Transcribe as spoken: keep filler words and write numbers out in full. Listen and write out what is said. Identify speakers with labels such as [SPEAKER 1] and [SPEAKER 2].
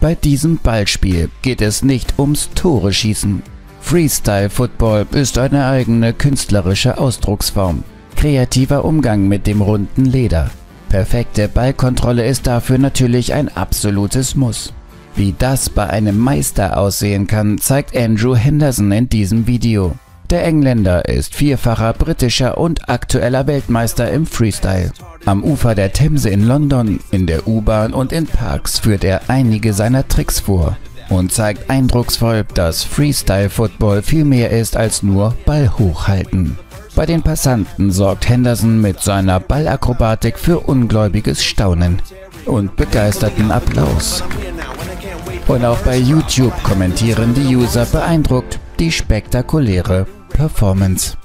[SPEAKER 1] Bei diesem Ballspiel geht es nicht ums Tore schießen. Freestyle Football ist eine eigene künstlerische Ausdrucksform. Kreativer Umgang mit dem runden Leder. Perfekte Ballkontrolle ist dafür natürlich ein absolutes Muss. Wie das bei einem Meister aussehen kann, zeigt Andrew Henderson in diesem Video. Der Engländer ist vierfacher britischer und aktueller Weltmeister im Freestyle. Am Ufer der Themse in London, in der U-Bahn und in Parks führt er einige seiner Tricks vor und zeigt eindrucksvoll, dass Freestyle Football viel mehr ist als nur Ball hochhalten. Bei den Passanten sorgt Henderson mit seiner Ballakrobatik für ungläubiges Staunen und begeisterten Applaus. Und auch bei YouTube kommentieren die User beeindruckt die spektakuläre Performance.